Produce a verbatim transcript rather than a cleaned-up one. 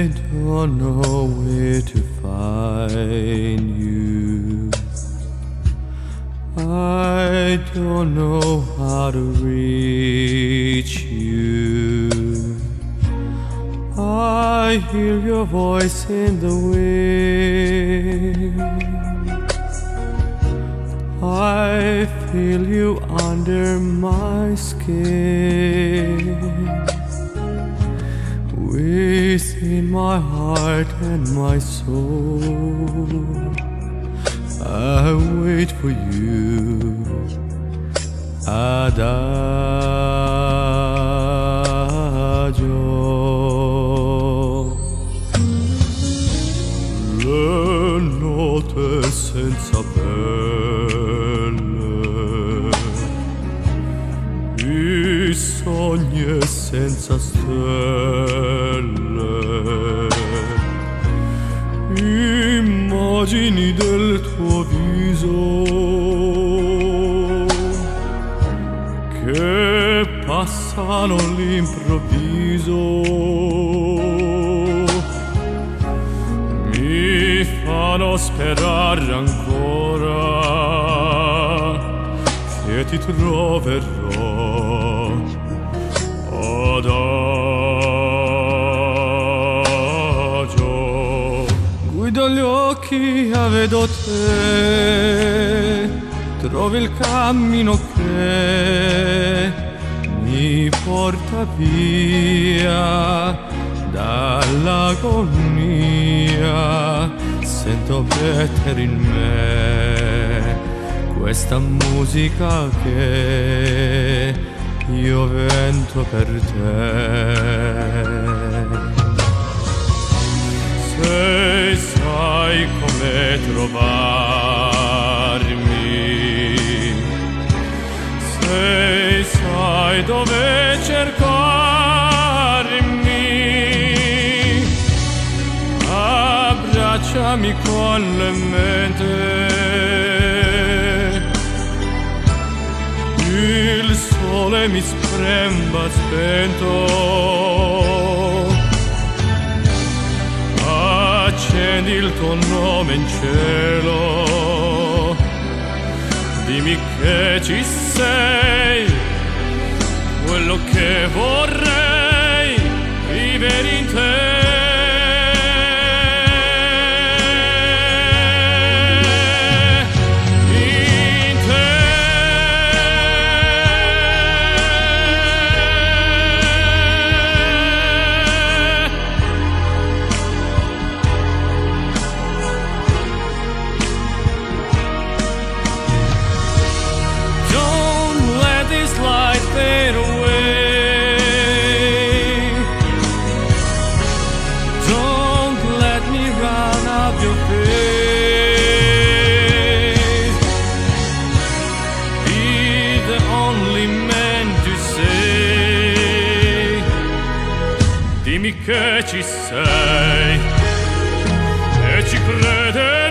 I don't know where to find you. I don't know how to reach you. I hear your voice in the wind. I feel you under my skin. Within my heart and my soul, I wait for you, Adagio. Le note senza pelle, i sogni senza stelle, immagini del tuo viso che passano all'improvviso, mi fanno sperare ancora che ti troverò. Adagio, guido gli occhi e vedo te, trovi il cammino che mi porta via dall'agonia. Sento battere in me questa musica che io vento per te. Se sai come trovarmi, se sai dove cercarmi, abbracciami con le mente. Il sole mi spremba spento, accendi il tuo nome in cielo, dimmi che ci sei, quello che vorrei vivere in te. Fade away. Don't let me run up your face. Be the only man to say, dimmi che ci sei e ci crede.